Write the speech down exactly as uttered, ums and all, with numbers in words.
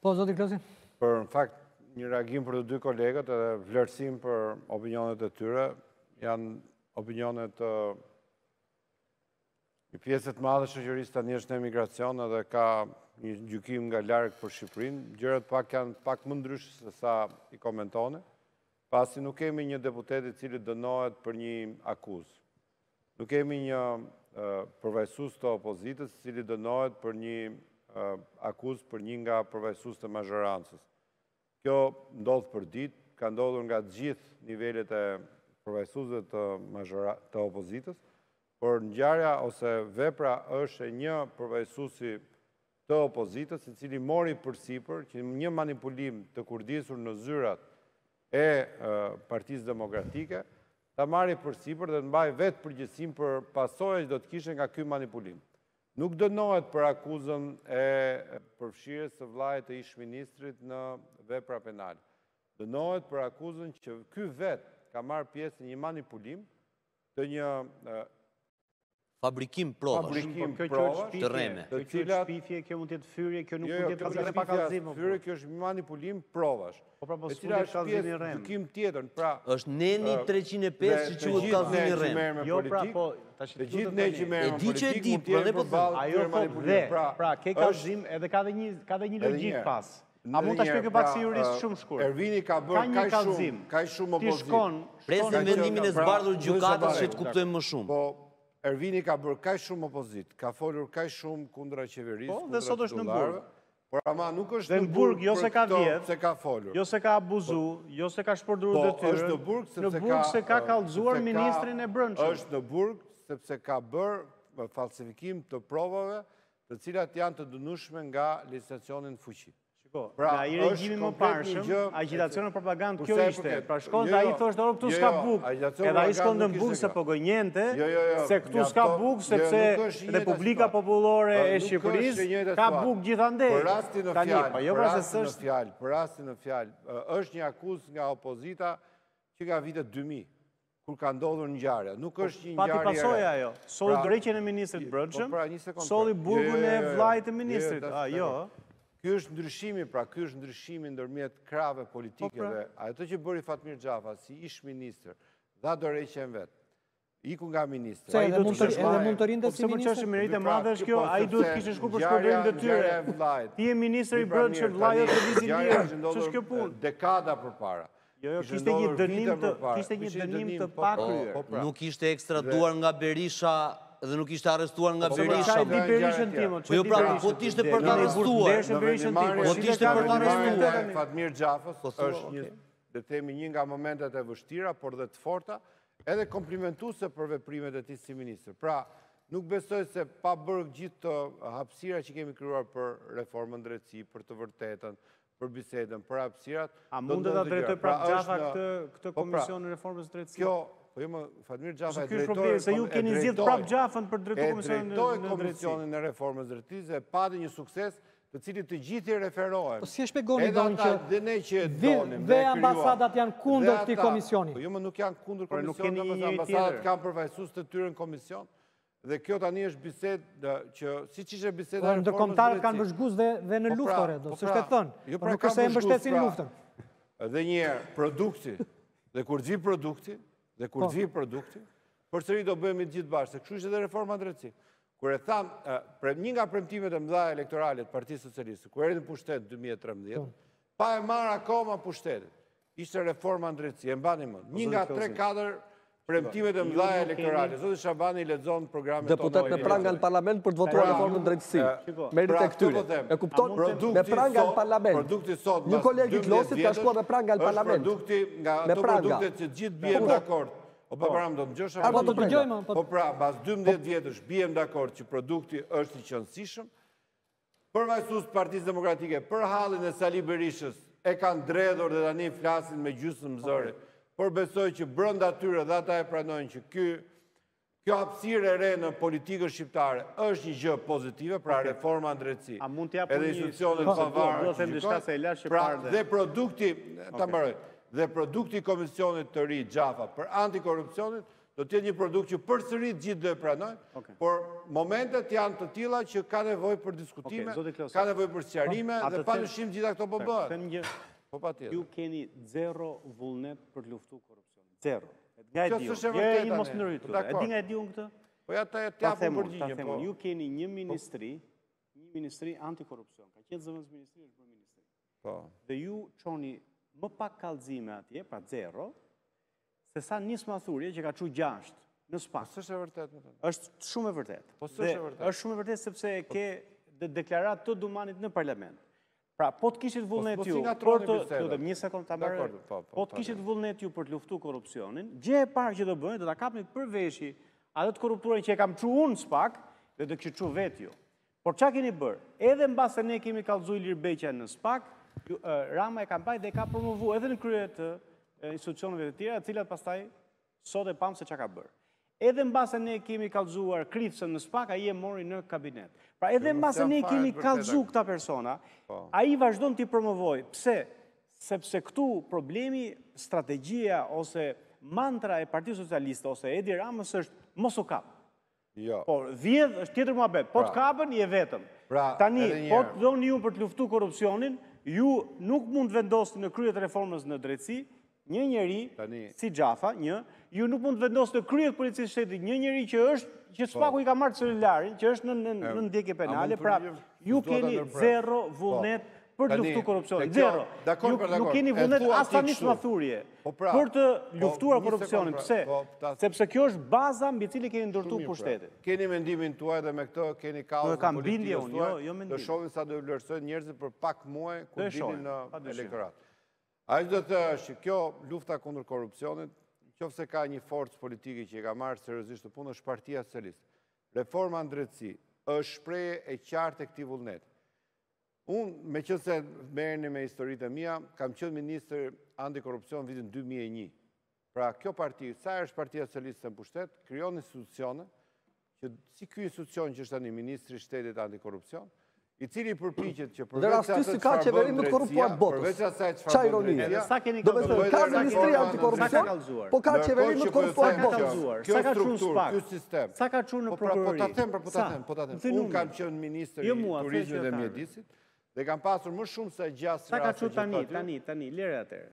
Po, zoti Klosi? Për në fakt, një reagim për të dy kolegët edhe vlerësim për opinionet e tyre, janë opinionet të një pjesët madhe shoqërisë tani është në emigracion edhe ka një gjykim nga larg për Shqipërinë. Gjërat pak janë pak më ndryshë se sa i komentone, pasi nuk kemi një deputet i cili dënohet për një akuzë. Nuk kemi një përvajsus të opozitës i cili dënohet për një akuzë për një nga përvajsus të mazhorancës. Kjo ndodhë për ditë, ka ndodhur nga gjithë nivellet e përvajsusve të opozitës, por ngjarja ose vepra është e një përvajsusi të opozitës, i cili mori përsipër që një manipulim të kurdisur në zyrat e Partisë Demokratike, ta marri përsipër dhe të mbaj vetë përgjegjësinë për pasojat që do të kishte nga ky manipulim. Nuk dënohet për akuzën e përfshirjes së vllajit të ish-ministrit në vepra penale. Dënohet për akuzën që ky vetë ka marrë pjesë në një manipulim të një fabrikim provash. Fabrikim provash të rreme. Kjo është shpifje, kjo mund të jetë fyrje, kjo nuk mund të jetë pasojë pa kallëzim. Fyrje, kjo është manipulim provash. Po pra, po e cila është pjesë gjykim tjetër. Pra, është neni treqind e pesë që quhet kallëzimi i rrem. Jo, pra, po, tash të gjithë ne që merrem me politikë, mund të jetë përballë ajo po dhe, pra, ke kallëzim edhe ka dhe një ka dhe një logjik pas. A mund ta shpjegoj pak si jurist shumë shkurt? Ervini ka bërë kaq shumë, kaq shumë opozitë. Presim vendimin e zbardhur gjykatës që të kuptojmë më shumë. Po, Ervini ka bërë kaq shumë opozitë, ka folur kaq shumë kundra qeverisë, po, dhe sot është në Burg. Por ama nuk është në Burg, jo se ka vjedh, se ka folur. Jo se ka abuzu, jo se ka shpërdorur detyrën. Po, është në Burg sepse ka në Burg se ka kallëzuar ministrin e Brendshëm. Është në Burg sepse ka bërë falsifikim të provave, të cilat janë të dënueshme nga legjislacioni në fuqi. Nga i regjimi më parshëm, agitacion e propagandë kjo ishte. Pra shkon dhe a i thoshtë, orë, këtu s'ka buk. Edhe a i shkon dhe në buk se po gënjente, se këtu s'ka buk, sepse Republika Populore e Shqipëris ka buk gjithandej. Për rastin në fjallë, për rastin në fjallë, për rastin në fjallë, është një akuzë nga opozita që nga vitet dy mijë, kur ka ndodhur ngjarja. Nuk është një ngjarje. Pati pasoja ajo. Solli dreqjen e ministrit Brendshëm, solli burgun e vllajit të ministrit. Jo. Ky është ndryshimi, pra ky është ndryshimi ndërmjet krave politike dhe ato që bëri Fatmir Xhafa si ish-ministër, dha dorëheqjen vet. Iku nga ministri. Se edhe mund të rinte si ministër. Po çështë meritë e madhe është kjo, ai duhet të kishte shkuar për shpërdorim detyrë. Ti je ministri i Brendshëm, vllai të Vizilier. Ç'është kjo punë? Dekada përpara. Jo, jo, kishte një dënim të kishte një dënim të pakryer. Nuk ishte ekstraduar nga Berisha dhe nuk ishte arrestuar nga Berisha. Po jo pra, po t'ishte për të arrestuar. Po t'ishte për të arrestuar. Fatmir Xhafës është një, dhe themi një nga momentet e vështira, por dhe të forta, edhe komplimentuese për veprimet e tij si ministër. Pra, nuk besoj se pa bërë gjithë të hapësira që kemi krijuar për reformën drejtësi, për të vërtetën, për bisedën, për hapësirat. A mundet ta drejtoj prapë Xhafa këtë komision e reformës drejtësisë? Kjo Po jo më, Fatmir Xhafa e drejtoi... Se ju keni zgjidhur prapë Xhafën për drejtuar komisionin e drejtoi komisionin e reformës drejtësisë e pati një sukses të cilit të gjithë i referohen. Po si e shpjegoni donë që dhe ambasadat janë kundër këtij komisioni? Po jo më nuk janë kundër komisionit, ambasadat kanë përfaqësues të tyre në komision. Dhe kjo tani është bisedë që siç ishte biseda e reformës. Ndërkombëtarët kanë vëzhgues dhe në luftë orë, do s'është e thënë. Po nuk është se e mbështesin luftën. Dhe një herë produkti dhe kur vi produkti dhe kur vi produkti, përsëri do bëhemi të gjithë bashkë, se kështu ishte edhe reforma drejtësi. Kur e tham, një nga premtimet e mëdha elektorale të Partisë Socialiste, kur erdhi në pushtet dy mijë e tridhjetë, pa e marrë akoma pushtetin, ishte reforma drejtësi, e mbani mend. Një nga tre katër premtimet e mëdha elektorale. Zoti Shabani lexon programin tonë. Deputet me pranga në parlament për të votuar reformën drejtësi. Merit e këtyre. E kupton? Me pranga në parlament. Produkti sot një koleg i Klosit ka shkuar me pranga në parlament. Produkti nga ato produktet që gjithë bien dakord. O pa param do të dëgjosh apo do të dëgjojmë? Po pra, pas dymbëdhjetë vjetësh bien dakord që produkti është i qëndësishëm. Përfaqësues të Partisë Demokratike për hallin e Sali Berishës e kanë dredhur dhe tani flasin me gjysmë zëri. Por besoj që brenda tyre dhe ata e pranojnë që kjo hapësirë e re në politikën shqiptare është një gjë pozitive, pra reforma në drejtësi. A mund t'japë edhe institucionet pavarë. Pra dhe produkti, ta mbaroj, dhe produkti Komisionit të ri Xhafa për antikorrupsionit do t'jetë një produkt që përsërit gjithë dhe pranojnë, por momentet janë të tilla që ka nevojë për diskutime, ka nevojë për sqarime dhe padyshim gjitha këto po bëhen. Po patjetër. Ju keni zero vullnet për të luftuar korrupsionin. Zero. Nga e diu. Jo e një mos ndrytu. E di nga e diu këtë? Po ja ta japim përgjigje, po. Ju keni një ministri, një ministri antikorrupsion. Ka qenë zëvendës ministri është bërë ministri. Po. Dhe ju çoni më pak kallëzime atje, pra zero, se sa nis mathurje që ka çu gjashtë në SPAK. S'është e vërtetë. Është shumë e vërtetë. Po s'është e vërtetë. Është shumë e vërtetë sepse ke deklaratë të Dumanit në parlament. Pra, po të kishit vullnet ju për të... Lutem, një sekund ta mbaroj. Po të kishit vullnet ju për të luftuar korrupsionin, gjë e parë që do bëni, do ta kapni përveshje atë të korruptuarin që e kam çu unë SPAK dhe do kishit çu vet ju. Por çka keni bërë? Edhe mbas se ne kemi kallëzuar Ilir Beqa në SPAK, Rama e ka mbajtur dhe ka promovuar edhe në krye të institucioneve të tjera, të cilat pastaj sot e pam se çka ka bërë. Edhe mbas se ne kemi kallëzuar Kripsën në SPAK, ai e mori në kabinet. Pra edhe mbas se ne kemi kallëzuar këta persona, ai vazhdon t'i promovoj. Pse? Sepse këtu problemi, strategjia ose mantra e Partisë Socialiste ose Edi Ramës është mos u kap. Jo. Por vjedh është tjetër muhabet. Po të kapën je vetëm. Tani, po të doni ju për të luftuar korrupsionin, ju nuk mund të vendosni në krye të reformës në drejtësi, një njeri, si Xhafa, një, ju nuk mund të vendosni në krye të policisë shtetit, një njeri që është, që SPAK-u i ka marrë celularin, që është në ndjekje penale, pra ju keni zero vullnet për të luftuar korrupsionin. Zero. Nuk keni vullnet as tani të mathurje për të luftuar korrupsionin. Pse? Sepse kjo është baza mbi cilën keni ndërtuar pushtetin. Keni mendimin tuaj dhe me këtë keni kauzën politike tuaj. Do shohim sa do vlerësojnë njerëzit për pak muaj kur dilin në elektorat. Ai do të thotë që kjo lufta kundër korrupsionit, nëse ka një forcë politike që e ka marrë seriozisht të punë, është Partia Socialiste. Reforma në drejtësi është shprehje e qartë e këtij vullneti. Unë, me që se merrni me historitë e mia, kam qenë ministër antikorrupsion vitin dy mijë e një. Pra, kjo parti, sa është Partia Socialiste në pushtet, krijon institucione, që si ky institucion që është tani ministri i shtetit antikorrupsion, i cili përpiqet që përveç asaj ka qeverinë më të korruptuar botës. Përveç asaj çfarë ironia. Sa keni Do të thotë ka ministri antikorrupsion, po ka qeverinë më të korruptuar botës. Kjo strukturë, ky sistem. Sa ka çuar në prokurori? Po ta them, po ta them, po ta them. Unë kam qenë ministër i turizmit dhe mjedisit dhe kam pasur më shumë se gjasë raste. Sa ka çuar tani, tani, tani, lere atëherë.